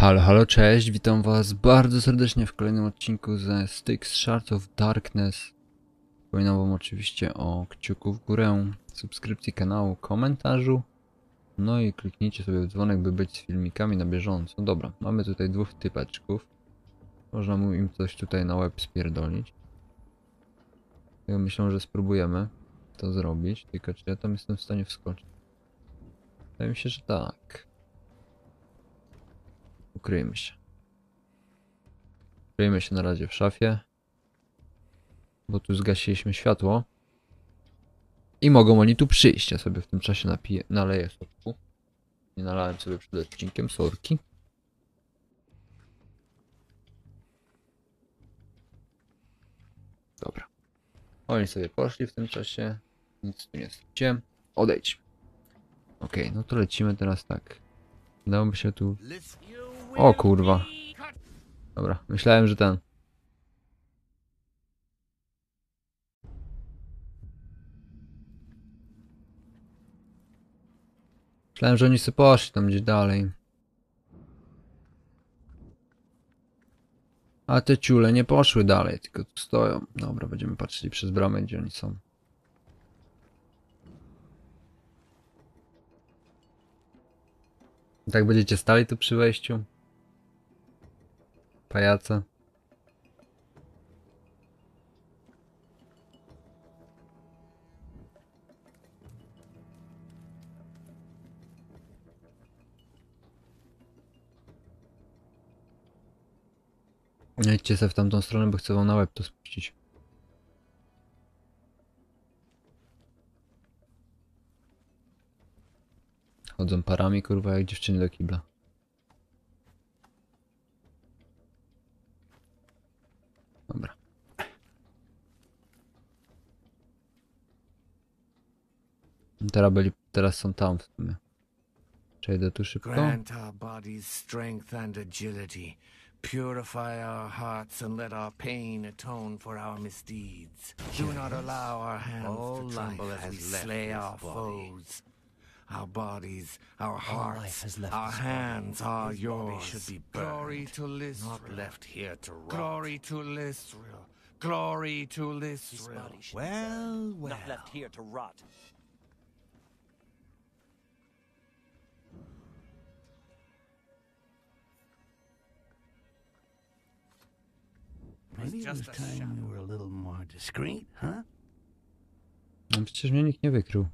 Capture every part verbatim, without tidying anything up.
Halo, halo, cześć, witam was bardzo serdecznie w kolejnym odcinku ze Styx Shards of Darkness. Przypominam wam oczywiście o kciuku w górę, subskrypcji kanału, komentarzu. No i kliknijcie sobie w dzwonek, by być z filmikami na bieżąco. Dobra, mamy tutaj dwóch typeczków. Można mu im coś tutaj na łeb spierdolić. Ja myślę, że spróbujemy to zrobić, tylko czy ja tam jestem w stanie wskoczyć? Wydaje mi się, że tak. Ukryjmy się. Ukryjmy się na razie w szafie. Bo tu zgasiliśmy światło. I mogą oni tu przyjść. Ja sobie w tym czasie napiję, naleję soku. Nie nalałem sobie przed odcinkiem sorki. Dobra. Oni sobie poszli w tym czasie. Nic tu nie straciłem. Odejdźmy. Okej, okay, no to lecimy teraz tak. Dałoby się tu... O kurwa. Dobra, myślałem, że ten... Myślałem, że oni sobie poszli tam gdzieś dalej. A te ciule nie poszły dalej, tylko tu stoją. Dobra, będziemy patrzyli przez bramę, gdzie oni są. I tak będziecie stali tu przy wejściu? Pajace. Nie idźcie sobie w tamtą stronę, bo chcę wam na łeb to spuścić. Chodzą parami, kurwa, jak dziewczyny do kibla. Dobra. Teraz byli, teraz są tam w sumie. Przejdę tu szybko. Grant our bodies strength and agility. Purify our hearts and let our pain atone for our misdeeds. Do not allow our hands to tremble as we slay our foes. Our bodies, our hearts, our hands are yours. Should be glory to Lystra, not left here to rot. Glory to Lystra, glory to Lystra. Well, well. Not left here to rot. Maybe it was time we were a little more discreet, huh? No przecież mnie nikt nie wykrył.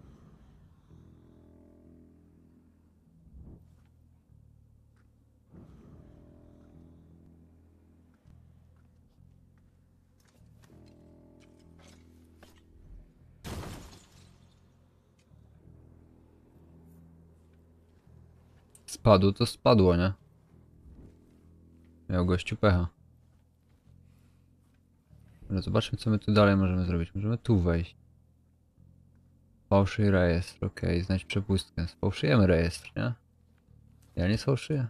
Spadł, to spadło, nie? Miał gościu pecha. Ale zobaczmy, co my tu dalej możemy zrobić. Możemy tu wejść. Fałszyj rejestr, ok, znajdź przepustkę. Sfałszujemy rejestr, nie? Ja nie sfałszuję.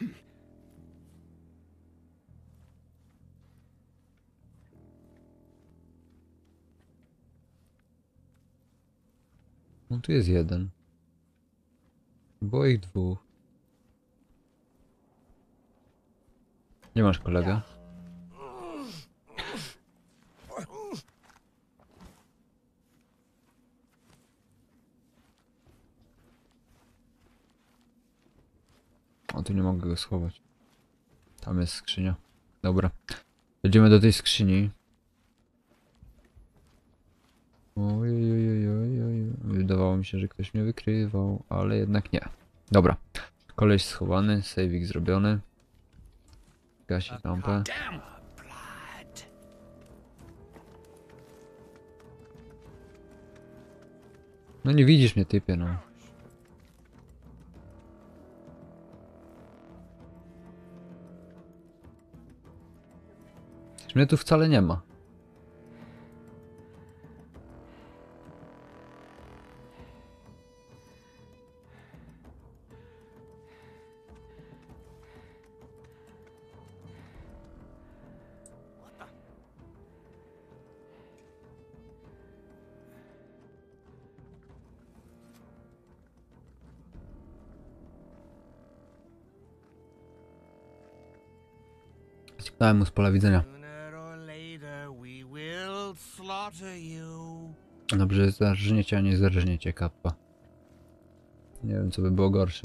No tu jest jeden. Było ich dwóch. Nie masz kolega? O, tu nie mogę go schować. Tam jest skrzynia. Dobra. Jedziemy do tej skrzyni. Ojojojojojoj. Wydawało mi się, że ktoś mnie wykrywał, ale jednak nie. Dobra. Koleś schowany, saveik zrobiony. Gasić lampę. No nie widzisz mnie, typie, no. Mnie tu wcale nie ma. Dałem mu z pola widzenia. Sooner or later we will slaughter you. Dobrze, zarżniecie, a nie zarżniecie, kappa. Nie wiem, co by było gorsze.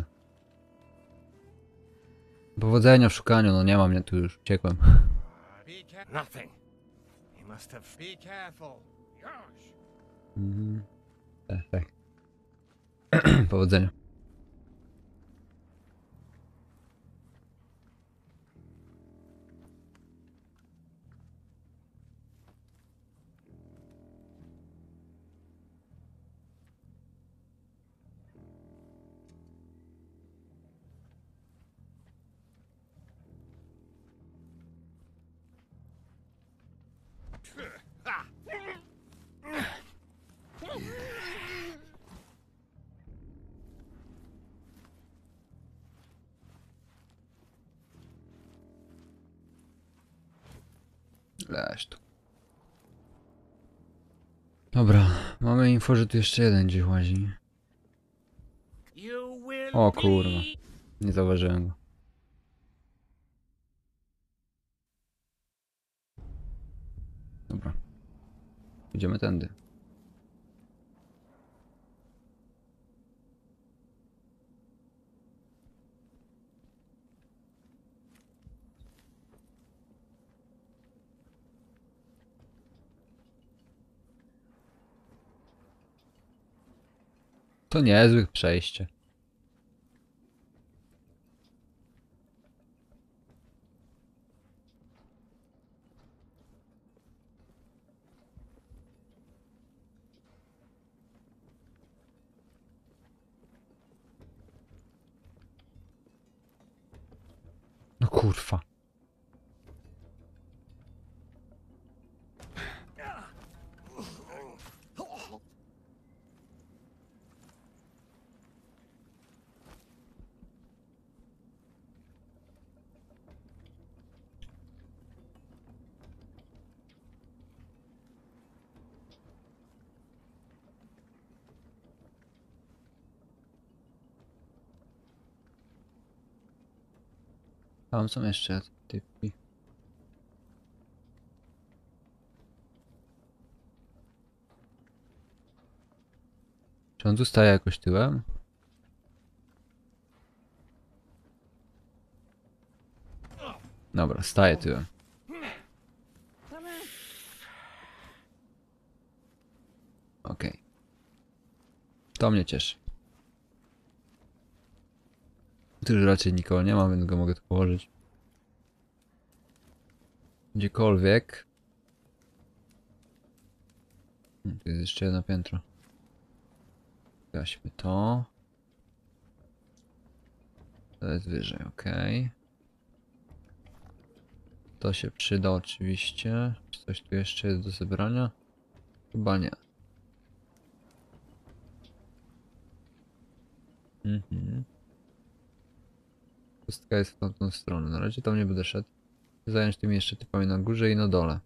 Powodzenia w szukaniu, no nie mam, mnie tu już uciekłem. Nothing. He must have. Be careful. Gosh. Mhm. Tak, tak. Powodzenia. Leż tu. Dobra, mamy info, że tu jeszcze jeden gdzieś łazi. You will O kurwa, be- nie zauważyłem go. Dobra. Idziemy tędy. To niezłe przejście. No kurwa. Tam są jeszcze typki. Czy on tu staje jakoś tyłem? Dobra, staje tyłem. Okej. Okay. To mnie cieszy. Tu już raczej nikogo nie ma, więc go mogę tu położyć. Gdziekolwiek. Tu jest jeszcze jedno piętro. Gaśmy to. To jest wyżej, ok. To się przyda oczywiście. Czy coś tu jeszcze jest do zebrania? Chyba nie. Mhm. Pustka jest w tamtą stronę. Na razie tam nie będę szedł. Zająć tymi jeszcze typami na górze i na dole.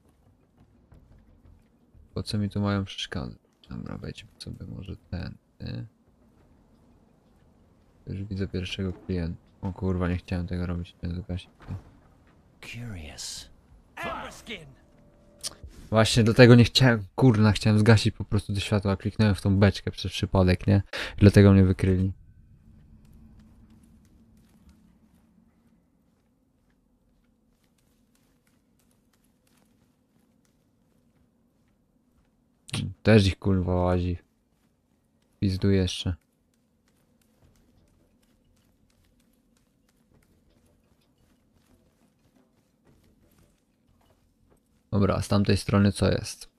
Po co mi tu mają przeszkadzać? Dobra, wejdźmy sobie może ten. Ty. Już widzę pierwszego klienta. O kurwa, nie chciałem tego robić. Nie zgasić. Curious. Amberskin. Właśnie dlatego nie chciałem, kurna, chciałem zgasić po prostu do światła, kliknąłem w tą beczkę przez przypadek, nie? Dlatego mnie wykryli. Też ich kurwa łazi. Pizdu jeszcze. Dobra, a z tamtej strony co jest?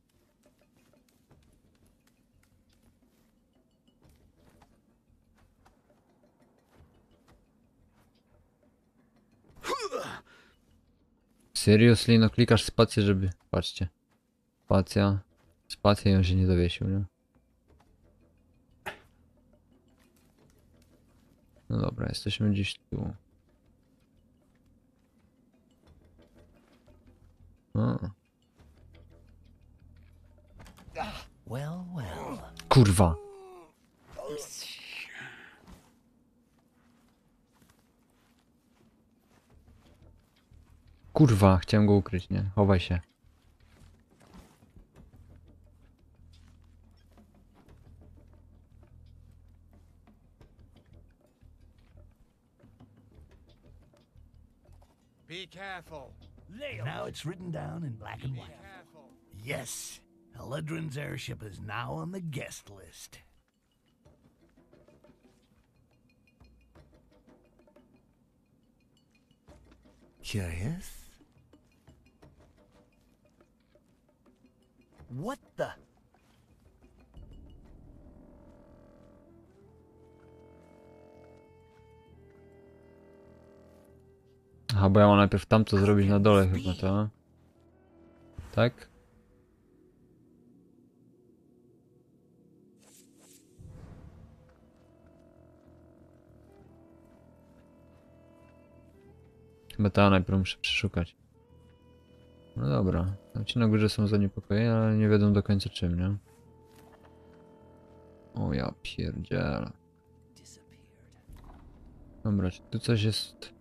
Seriously, no klikasz spację, żeby... Patrzcie. Spacja. Spacja i on się nie zawiesił, nie? No dobra, jesteśmy gdzieś tu. O. Well, well. Kurwa. kurwa, chciałem go ukryć, nie? Chowaj się. Be careful. Now it's written down in black and white. Careful. Yes, Eledrin's airship is now on the guest list. Curious? What the? Aha, bo ja mam najpierw tamto zrobić na dole chyba, to. Tak? Chyba ta najpierw muszę przeszukać. No dobra. Tam ci na górze są zaniepokojeni, ale nie wiedzą do końca czym, nie? O ja pierdzielę. Dobra, czy tu coś jest?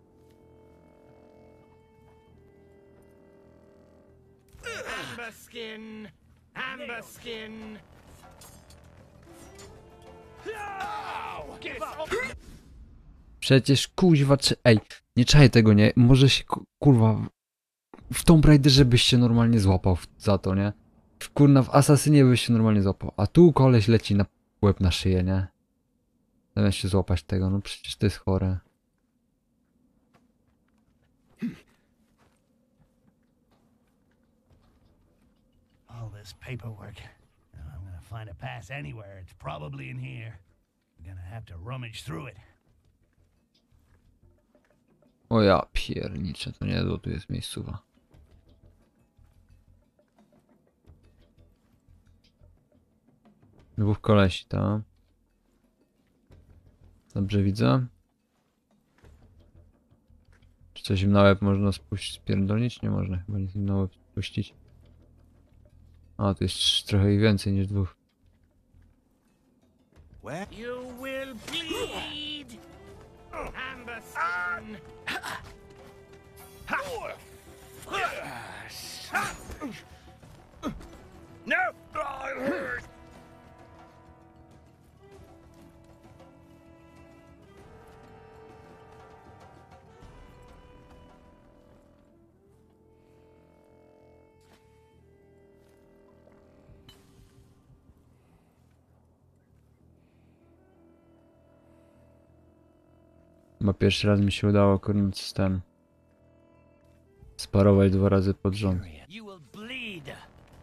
Amber skin! Amber skin! Give up! Przecież kuźwa, czy... Ej, nie czaję tego, nie? Może się ku- kurwa... w- W Tomb Raiderze byś się normalnie złapał w- za to, nie? W kurna, w Asasynie byś się normalnie złapał. A tu koleś leci na łeb na szyję, nie? Zamiast się złapać tego, no przecież to jest chore. All this paperwork. Now I'm gonna find a pass anywhere. It's probably in here. I'm gonna have to rummage through it. O ja pierniczę, to nie, bo tu jest miejscowa. Dwóch kolesi, tak? Dobrze widzę. Czy coś im na łeb można spuścić, spierdolić? Nie można chyba nic im na łeb spuścić. A, tu jest trochę i więcej niż dwóch. Where? You will bleed! Amber skin! No! Chyba pierwszy raz mi się udało koniec z ten. Sparować dwa razy pod rząd. You will bleed.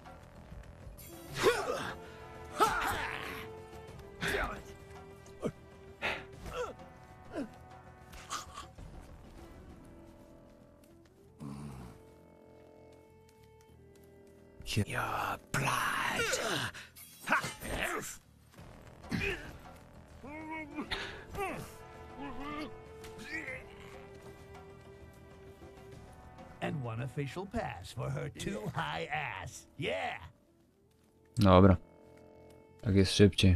Your blood! And one official pass for her too high ass. Yeah. Dobra. Tak jest szybciej.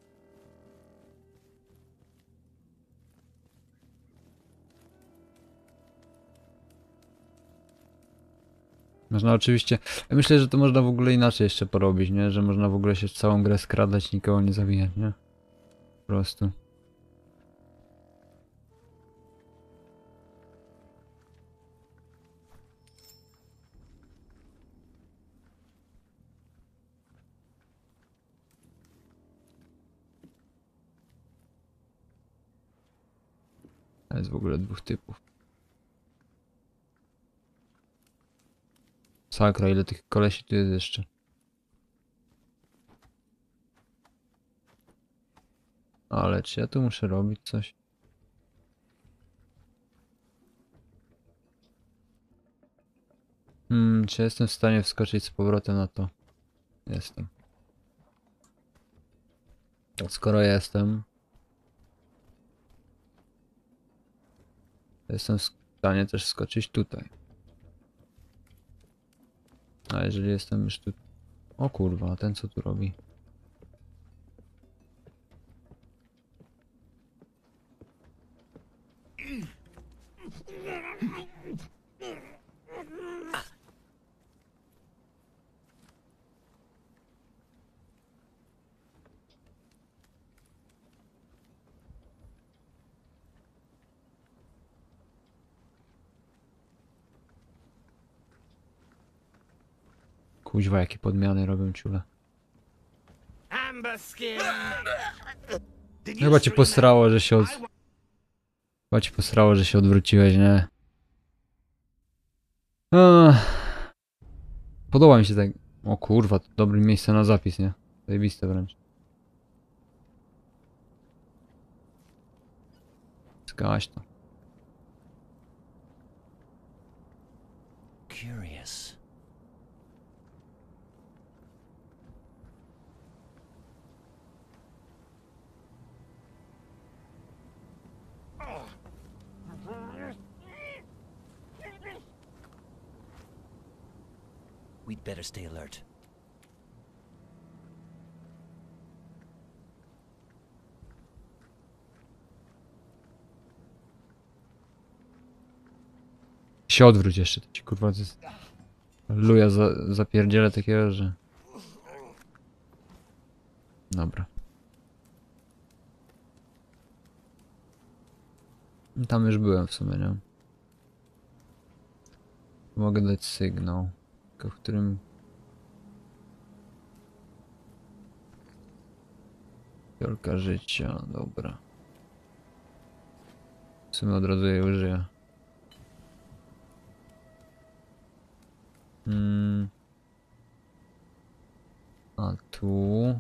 Można oczywiście... Ja myślę, że to można w ogóle inaczej jeszcze porobić, nie? Że można w ogóle się całą grę skradać, nikogo nie zawijać, nie? Po prostu. To jest w ogóle dwóch typów. Sakra, ile tych kolesi tu jest jeszcze. Ale czy ja tu muszę robić coś? Hmm, czy jestem w stanie wskoczyć z powrotem na to? Jestem. Tak, skoro jestem, to jestem w stanie też skoczyć tutaj. A jeżeli jestem już tu... O kurwa, a ten co tu robi? Kuźwa, jakie podmiany robią ciule. Amberskin! Did you Chyba cię stream posrało, że się od... that? I wa- Chyba cię posrało, że się odwróciłeś, nie? Ech. Podoba mi się tak... O kurwa, to dobre miejsce na zapis, nie? Zajebiste wręcz. Zgaś to. Curious. We'd better stay alert. Się odwróć jeszcze, to ci kurwa to jest... Luja za, zapierdzielę takiego, że... Dobra. Tam już byłem w sumie, nie? Mogę dać sygnał. Tylko w którym... Fiolka życia, dobra. W sumie od razu jej użyję. Hmm. A tu...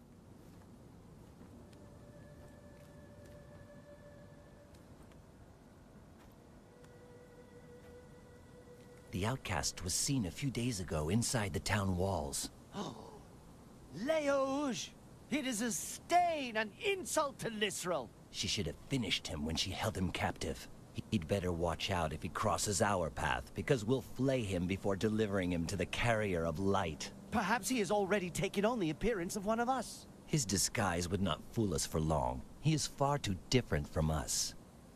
The outcast was seen a few days ago inside the town walls. Leouge! It is a stain, an insult to Lisrel. She should have finished him when she held him captive. He'd better watch out if he crosses our path, because we'll flay him before delivering him to the carrier of light. Perhaps he has already taken on the appearance of one of us. His disguise would not fool us for long. He is far too different from us.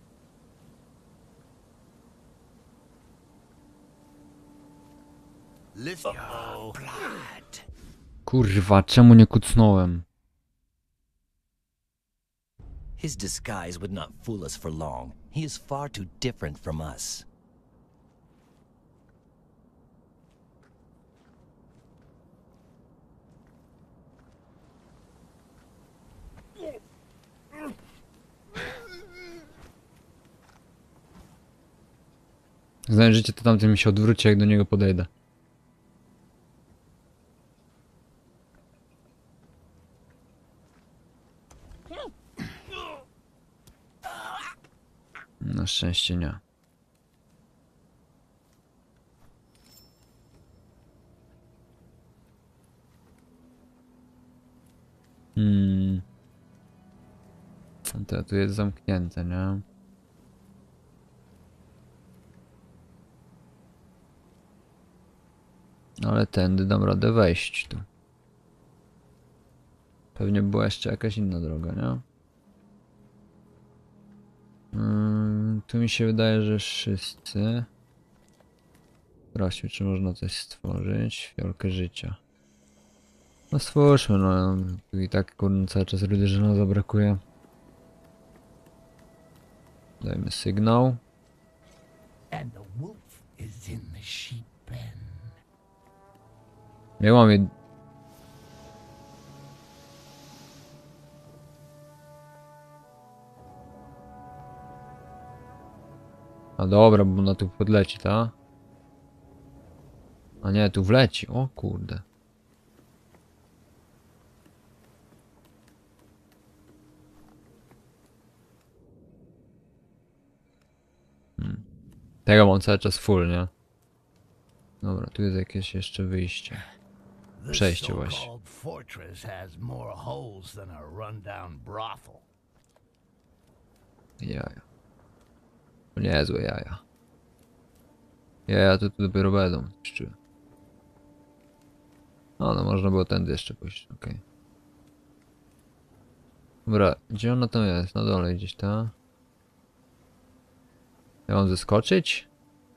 Listen, your blood. Kurwa, czemu nie kucnąłem? His disguise would not fool us for long. He is far too different from us. Znając życie, to tamten mi się odwróci, jak do niego podejdę. Na szczęście nie. Hmm. To tu jest zamknięte, nie? Ale tędy dam radę wejść tu. Pewnie była jeszcze jakaś inna droga, nie? Hmm, tu mi się wydaje, że wszyscy. Sprawdźmy, czy można coś stworzyć. Fiolkę życia. No stwórzmy, no. Tu i tak kurde cały czas rudy żelaza brakuje. Dajmy sygnał. And the wolf is in the sheep pen. Ja mam je... A dobra, bo ona tu podleci, ta? A nie, tu wleci, o kurde. Hmm. Tego mam cały czas full, nie? Dobra, tu jest jakieś jeszcze wyjście. This Przejście właśnie. so-called fortress has more holes than a rundown brothel. Jaja. To niezłe jaja. Jaja to tu dopiero będą, czuję. No, no można było tędy jeszcze pójść, okej. Okay. Dobra, gdzie ona tam jest? Na dole gdzieś, ta? Ja mam zeskoczyć?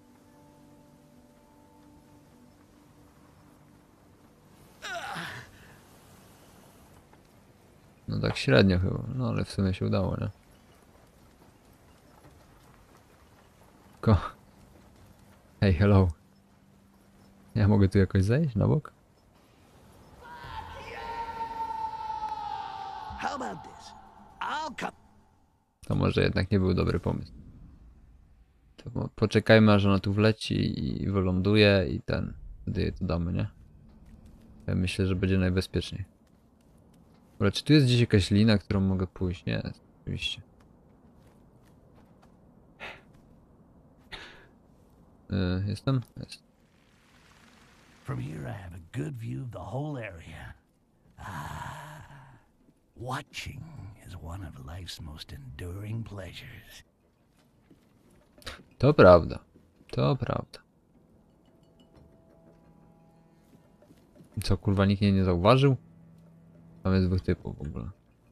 No tak średnio chyba, no ale w sumie się udało, nie? Ko... Hej, hello. Ja mogę tu jakoś zejść na bok? I'll come. To może jednak nie był dobry pomysł. To po- poczekajmy, aż ona tu wleci i wyląduje i ten, wtedy jej to damy, nie? Ja myślę, że będzie najbezpieczniej. Dobra, czy tu jest gdzieś jakaś lina, którą mogę pójść? Nie, oczywiście. Yy, jestem? Jest. From here, I have a good view of the whole area. Ah, watching is one of life's most enduring pleasures. To prawda. To prawda. Co, kurwa, nikt mnie nie zauważył? Tam jest dwóch typów w ogóle.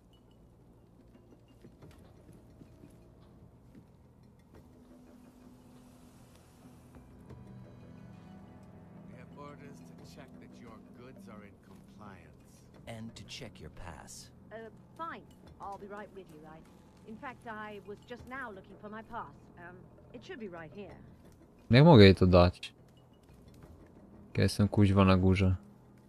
We have orders to check that your goods are in compliance. And to check your pass. Uh, fine. I'll be right with you, right? In fact, I was just now looking for my pass. Um, it should be right here. Jak mogę jej to dać? Ja jestem kuźwa na górze.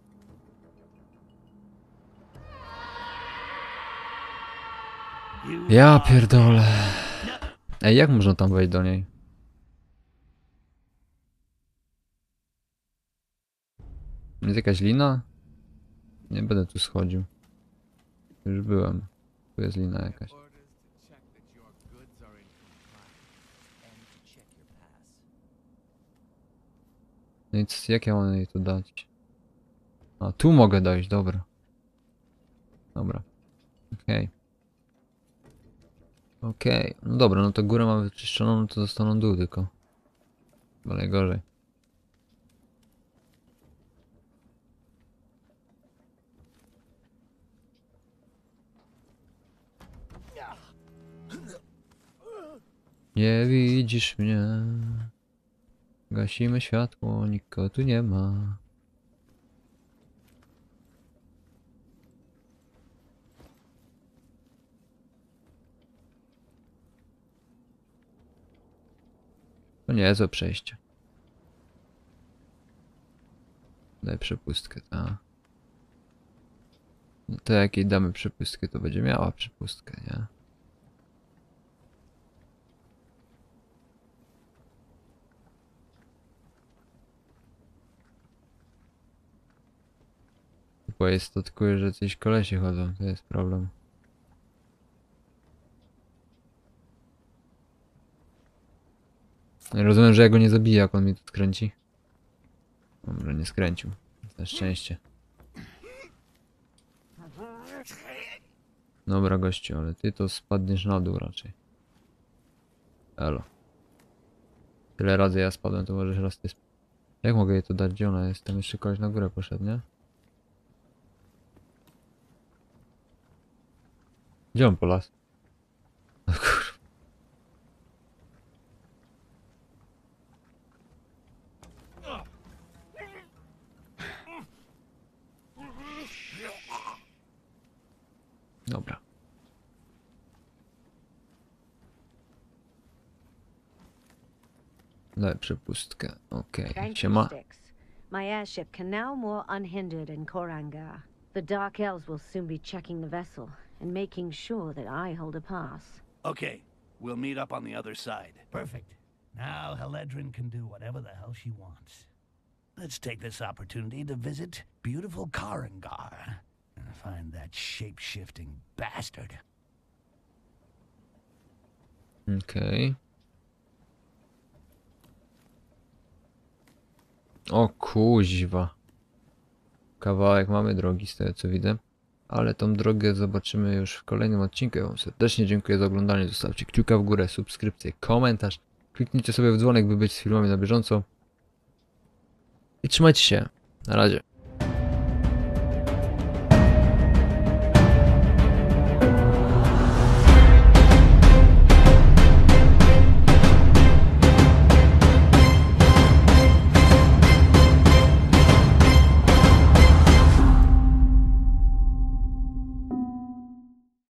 You Ja are- pierdolę. Ej, jak można tam wejść do niej? Jest jakaś lina? Nie będę tu schodził. Już byłem. Tu jest lina jakaś. Orders to check that your goods are in compliance. And to check your pass. No i c- jak ja mam jej to dać? A, tu mogę dojść, dobra. Dobra. Okej. Okej. No dobra, no to górę mamy wyczyszczoną, no to zostaną dół tylko. Chyba najgorzej. Nie widzisz mnie. Gasimy światło, nikogo tu nie ma. To niezłe przejście. Daj przepustkę, ta. No to jak jej damy przepustkę, to będzie miała przepustkę, nie? Bo jest to tylko, że coś kolesie chodzą, to jest problem. Rozumiem, że ja go nie zabiję, jak on mnie tu skręci. Dobra, nie skręcił. Na szczęście. Dobra, gościu, ale ty to spadniesz na dół raczej. Elo. Tyle razy ja spadłem, to możesz raz ty sp... Jak mogę jej to dać? Gdzie ona jest? Tam jeszcze kogoś na górę poszedł, nie? Gdzie on polas? O kurwa. Dobra. Daj przepustkę. Okej, Thank you, siema. Styx. My airship can now moor unhindered in Korangar. The Dark Elves will soon be checking the vessel and making sure that I hold a pass. Okay, we'll meet up on the other side. Perfect. Now Heledrin can do whatever the hell she wants. Let's take this opportunity to visit beautiful Karangar and find that shape-shifting bastard. Okej. O kuźwa. Kawałek mamy drogi z tego co widzę. Ale tą drogę zobaczymy już w kolejnym odcinku. Ja wam serdecznie dziękuję za oglądanie. Zostawcie kciuka w górę, subskrypcję, komentarz. Kliknijcie sobie w dzwonek, by być z filmami na bieżąco. I trzymajcie się. Na razie.